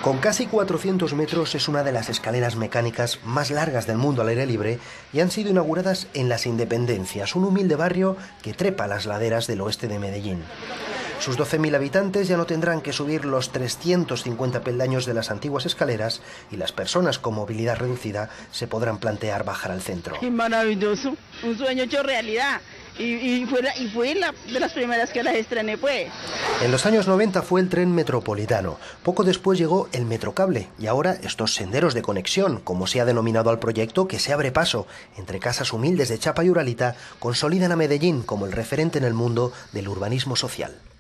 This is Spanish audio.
Con casi 400 metros es una de las escaleras mecánicas más largas del mundo al aire libre y han sido inauguradas en Las Independencias, un humilde barrio que trepa las laderas del oeste de Medellín. Sus 12.000 habitantes ya no tendrán que subir los 350 peldaños de las antiguas escaleras y las personas con movilidad reducida se podrán plantear bajar al centro. ¡Qué maravilloso! Un sueño hecho realidad. Y fue la de las primeras que las estrené, pues. En los años 90 fue el tren metropolitano. Poco después llegó el Metrocable y ahora estos senderos de conexión, como se ha denominado al proyecto, que se abre paso entre casas humildes de chapa y uralita, consolidan a Medellín como el referente en el mundo del urbanismo social.